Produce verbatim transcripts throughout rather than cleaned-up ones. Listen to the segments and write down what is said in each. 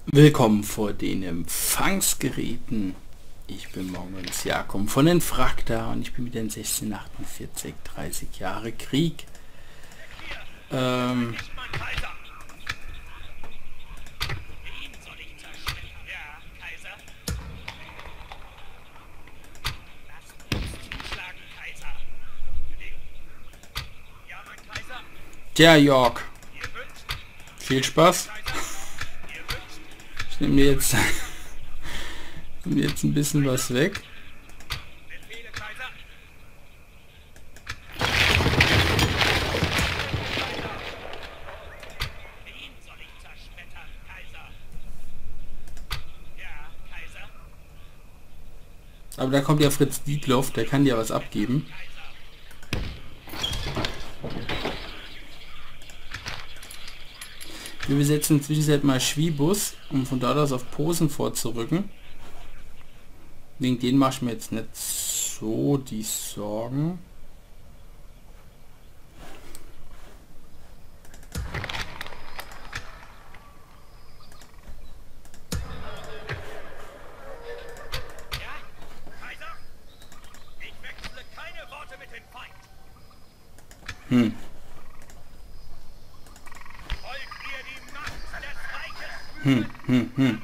Willkommen vor den Empfangsgeräten. Ich bin Morgens Jakob von den Frakta und ich bin mit den sechzehnhundertachtundvierzig, dreißig Jahre Krieg. Ähm, Tja, York. Viel Spaß. Ich nehme mir jetzt, nehm jetzt ein bisschen was weg. Aber da kommt ja Fritz Dietloff, der kann dir was abgeben. Wir besetzen zwischenzeit mal Schwiebus, um von dort aus auf Posen vorzurücken. Wegen denen mache ich mir jetzt nicht so die Sorgen. Hm. Hm, hm, hm.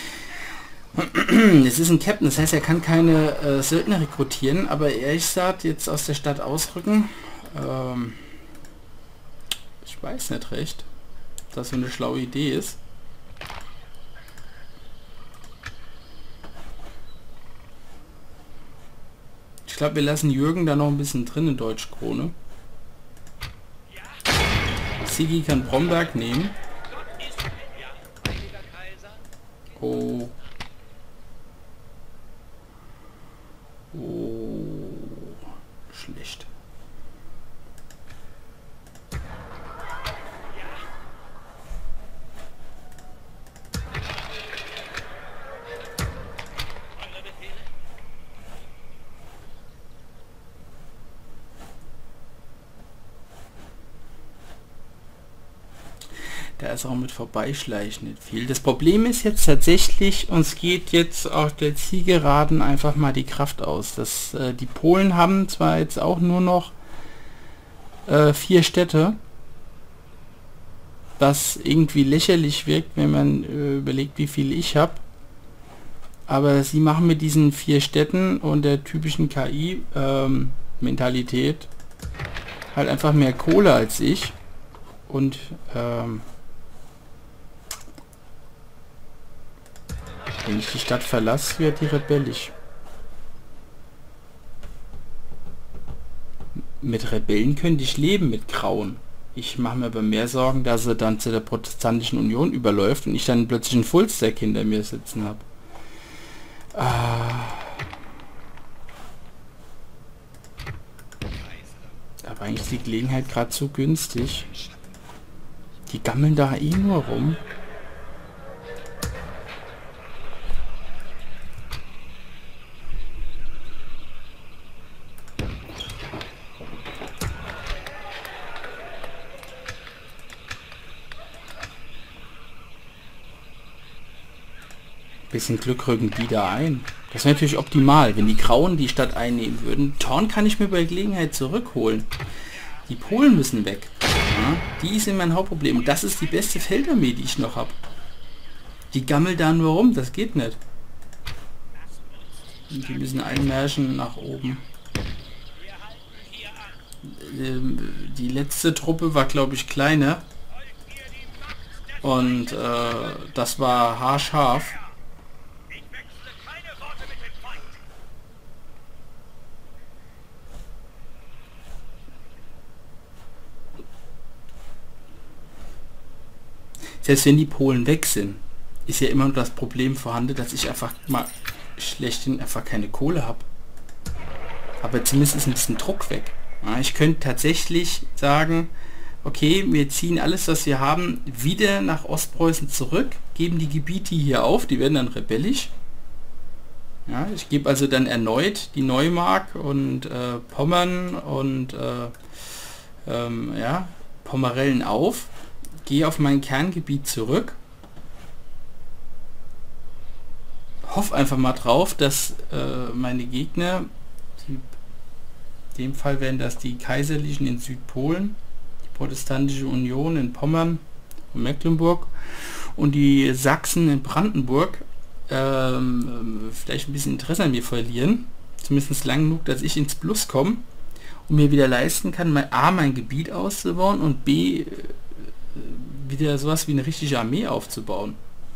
Es ist ein Captain, das heißt, er kann keine äh, Söldner rekrutieren, aber ehrlich gesagt, jetzt aus der Stadt ausrücken, ähm, ich weiß nicht recht, ob das so eine schlaue Idee ist. Ich glaube, wir lassen Jürgen da noch ein bisschen drin in Deutschkrone. Sigi kann Bromberg nehmen. Oh. Oh. Schlecht. Da ist auch mit Vorbeischleichen nicht viel. Das Problem ist jetzt tatsächlich, uns geht jetzt auf der Zielgeraden einfach mal die Kraft aus. Das, äh, die Polen haben zwar jetzt auch nur noch äh, vier Städte, was irgendwie lächerlich wirkt, wenn man äh, überlegt, wie viel ich habe. Aber sie machen mit diesen vier Städten und der typischen K I-Mentalität ähm, halt einfach mehr Kohle als ich. Und ähm, wenn ich die Stadt verlasse, wird die rebellisch. Mit Rebellen könnte ich leben, mit Grauen. Ich mache mir aber mehr Sorgen, dass sie dann zu der Protestantischen Union überläuft und ich dann plötzlich einen Fullstack hinter mir sitzen habe. Ah. Aber eigentlich ist die Gelegenheit gerade so günstig. Die gammeln da eh nur rum. Bisschen Glück rücken die da ein. Das wäre natürlich optimal, wenn die Grauen die Stadt einnehmen würden. Thorn kann ich mir bei Gelegenheit zurückholen. Die Polen müssen weg. Ja, die sind mein Hauptproblem. Und das ist die beste Feldarmee, die ich noch habe. Die gammelt da nur rum, das geht nicht. Und die müssen einmärschen nach oben. Die letzte Truppe war, glaube ich, kleiner. Und äh, das war haarscharf. Selbst wenn die Polen weg sind, ist ja immer noch das Problem vorhanden, dass ich einfach mal schlechthin einfach keine Kohle habe. Aber zumindest ist ein bisschen Druck weg. Ja, ich könnte tatsächlich sagen, okay, wir ziehen alles, was wir haben, wieder nach Ostpreußen zurück, geben die Gebiete hier auf, die werden dann rebellisch. Ja, ich gebe also dann erneut die Neumark und äh, Pommern und äh, ähm, ja, äh, Pomerellen auf, gehe auf mein Kerngebiet zurück hoffe einfach mal drauf, dass äh, meine Gegner, die, in dem Fall wären das die Kaiserlichen in Südpolen, die Protestantische Union in Pommern und Mecklenburg und die Sachsen in Brandenburg, ähm, vielleicht ein bisschen Interesse an mir verlieren, zumindest lang genug, dass ich ins Plus komme und mir wieder leisten kann, mein, A, mein Gebiet auszubauen und B, äh, wieder sowas wie eine richtige Armee aufzubauen.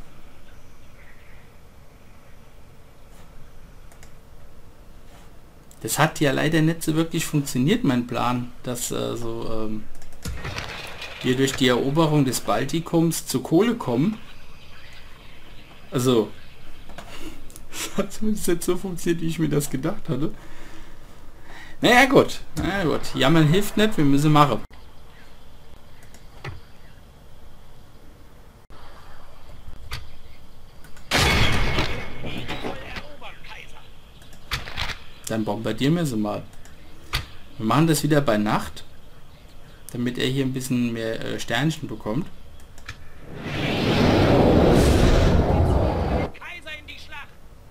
Das hat ja leider nicht so wirklich funktioniert, mein Plan, dass äh, so ähm, wir durch die Eroberung des Baltikums zur Kohle kommen. Also, das hat zumindest nicht so funktioniert, wie ich mir das gedacht hatte. Naja gut, naja gut, jammern hilft nicht, wir müssen machen. Dann bombardieren wir sie mal. Wir machen das wieder bei Nacht, damit er hier ein bisschen mehr äh, Sternchen bekommt. Kaiser in die Schlacht!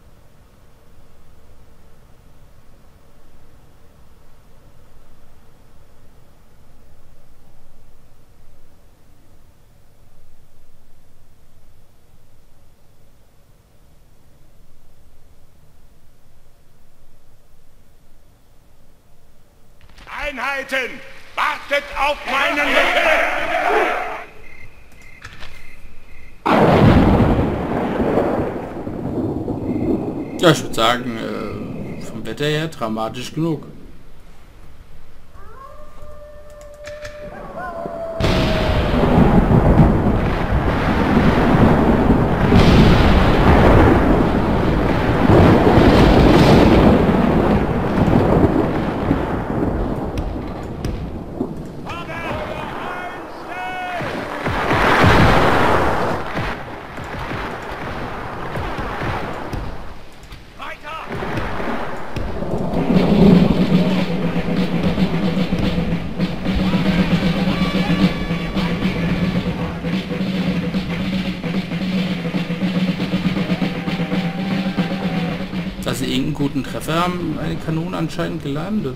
Einheiten! Wartet auf meinen Befehl! Ja, ich würde sagen, äh, vom Wetter her dramatisch genug. Dass sie irgendeinen guten Treffer haben, eine Kanone anscheinend gelandet.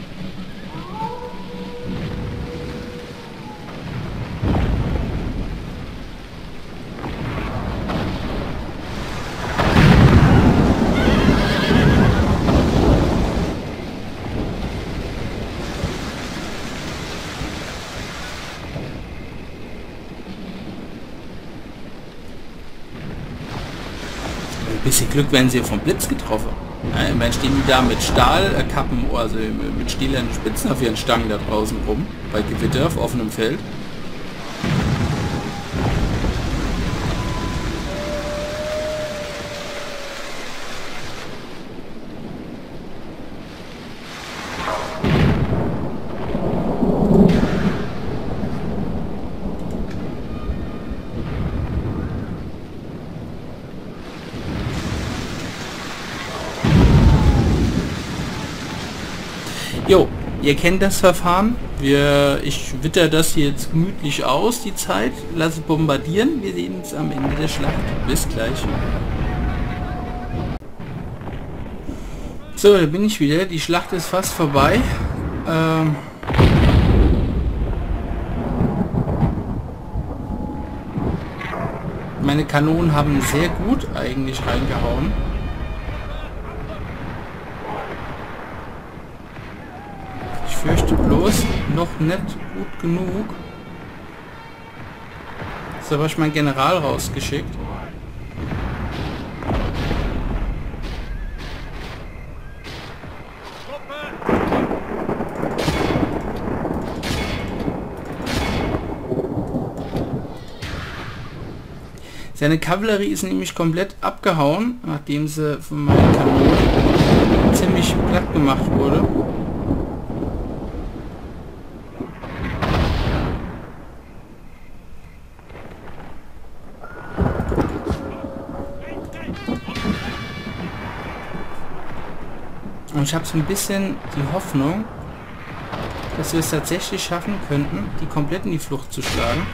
Ein bisschen Glück werden sie vom Blitz getroffen. Ja, immerhin stehen die da mit Stahlkappen, also mit stählernen Spitzen auf ihren Stangen da draußen rum, bei Gewitter auf offenem Feld. Jo, ihr kennt das Verfahren. Wir, ich witter das hier jetzt gemütlich aus, die Zeit. Lasse bombardieren. Wir sehen uns am Ende der Schlacht. Bis gleich. So, da bin ich wieder. Die Schlacht ist fast vorbei. Ähm Meine Kanonen haben sehr gut eigentlich reingehauen. Ich fürchte bloß noch nicht gut genug. So habe ich meinen General rausgeschickt. Seine Kavallerie ist nämlich komplett abgehauen, nachdem sie von meinen Kanonen ziemlich platt gemacht wurde. Und ich habe so ein bisschen die Hoffnung, dass wir es tatsächlich schaffen könnten, die komplett in die Flucht zu schlagen.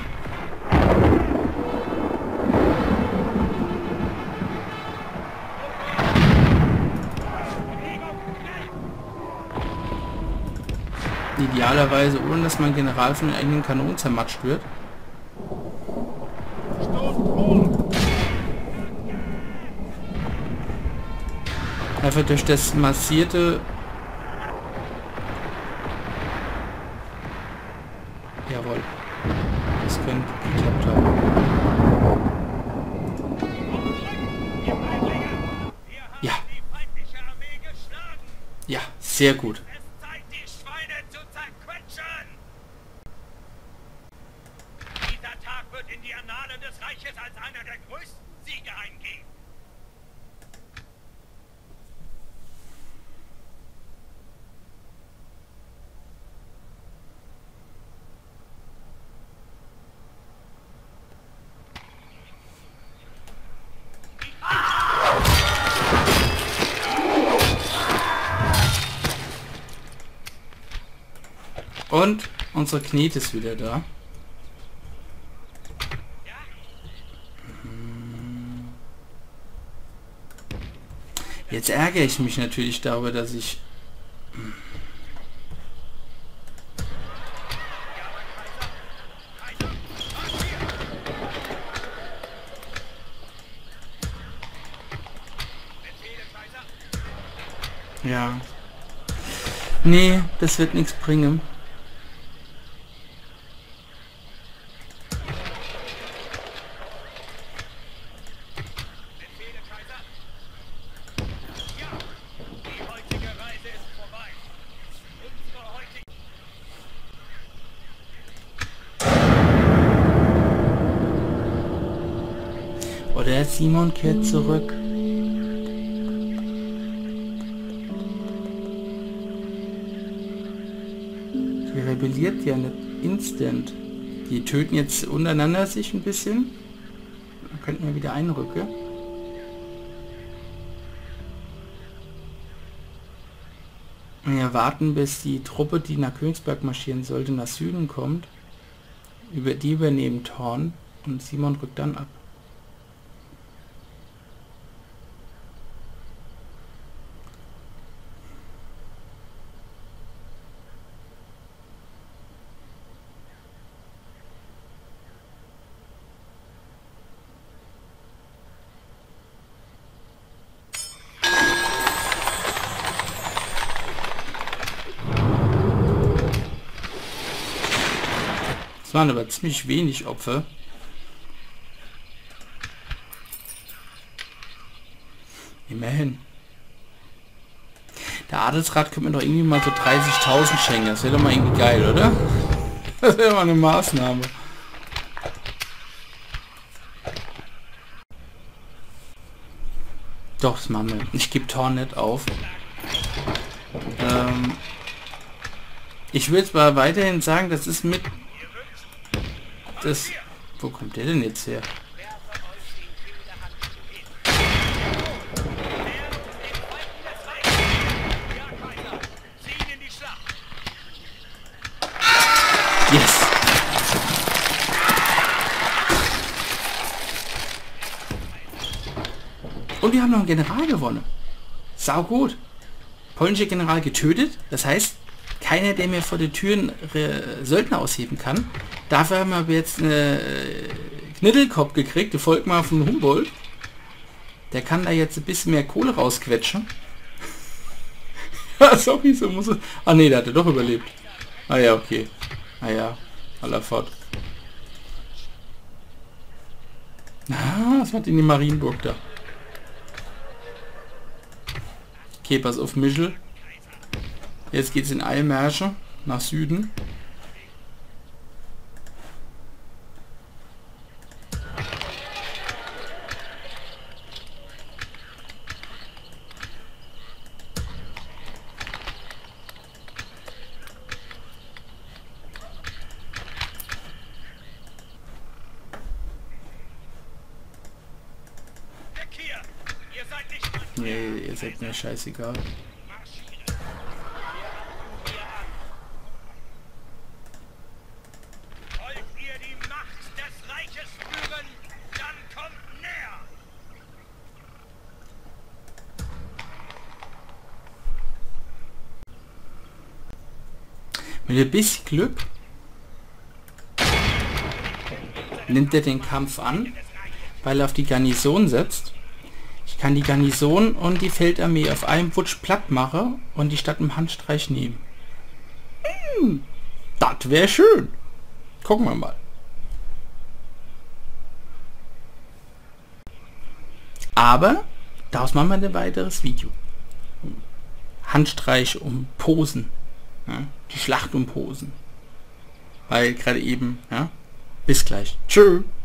Idealerweise ohne, dass mein General von den eigenen Kanonen zermatscht wird. Einfach durch das massierte... Jawohl. Das könnte geklappt haben. Ja. Ja, sehr gut. Dieser Tag wird in die Annalen des Reiches als einer der größten Siege eingehen. Und unsere Kniet ist wieder da. Jetzt ärgere ich mich natürlich darüber, dass ich... Ja. Nee, das wird nichts bringen. Oder Simon kehrt zurück. Die rebelliert ja nicht instant. Die töten jetzt untereinander sich ein bisschen. Dann könnten wir wieder einrücken. Wir warten, bis die Truppe, die nach Königsberg marschieren sollte, nach Süden kommt. Über die übernehmen Thorn und Simon rückt dann ab. Es waren aber ziemlich wenig Opfer. Immerhin. Der Adelsrat könnte mir doch irgendwie mal so dreißigtausend schenken. Das wäre doch mal irgendwie geil, oder? Das wäre mal eine Maßnahme. Doch, das machen wir. Ich gebe Thorn nicht auf. Ähm, ich will zwar weiterhin sagen, das ist mit... Das... Wo kommt der denn jetzt her? Yes! Und wir haben noch einen General gewonnen. Sau gut. Polnischer General getötet. Das heißt, keiner, der mir vor den Türen äh, Söldner ausheben kann. Dafür haben wir jetzt eine äh, Knittelkopf gekriegt, der Volkmar von Humboldt. Der kann da jetzt ein bisschen mehr Kohle rausquetschen. Ja, sorry, so muss er... Ah ne, der hat er doch überlebt. Ah ja, okay. Ah ja, aller fort. Ah, was hat in die Marienburg da? Okay, pass auf, Michel. Jetzt geht's in Eilmärsche nach Süden. Nee, ihr seid mir scheißegal. Wollt ihr die Macht des Reiches spüren, dann kommt näher! Mit ein bisschen Glück nimmt er den Kampf an, weil er auf die Garnison setzt. Ich kann die Garnison und die Feldarmee auf einem Wutsch platt machen und die Stadt im Handstreich nehmen. Hm, das wäre schön. Gucken wir mal. Aber daraus machen wir ein weiteres Video. Handstreich um Posen. Ja, die Schlacht um Posen. Weil gerade eben, ja. Bis gleich. Tschö.